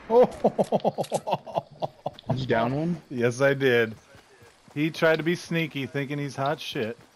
Did you down one? Yes, I did. He tried to be sneaky, thinking he's hot shit.